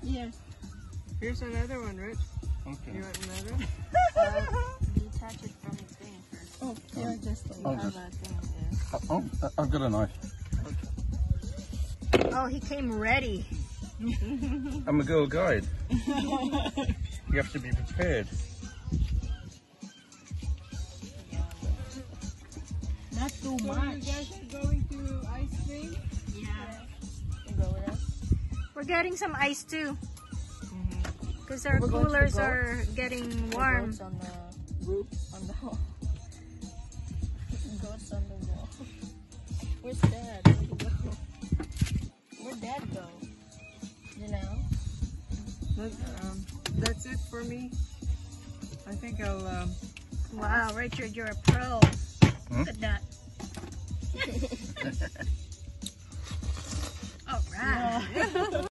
Yes. Here's another one, Rich. Okay. You want another? Detach it from the thing first. Oh, yeah, just like I'll have just- a thing. Yeah. Oh, I've got a knife. Oh, he came ready. I'm a girl guide. You have to be prepared. Not too So much. you guys are going to ice cream? Yeah. You go with us? We're getting some ice too. Because our We're going to the coolers goats? are getting warm. Goats on the roof, on the wall. Goats on the wall. Where's Dad? Where'd he go? Where'd Dad go? You know? That's it for me. I think I'll Wow, Richard, you're a pro. Look at that. All right.